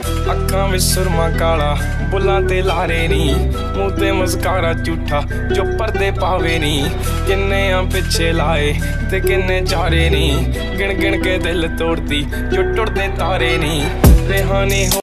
अखां विच सुरमा काला बुलां ते लारे नी, मूंह ते मस्कारा झूठा जो पर्दे पावे नी। किन्ने आ पिछे लाए ते किन्ने चारे नी, गिण गिण के दिल तोड़ती जो टुटदे तारे नी। रेहानी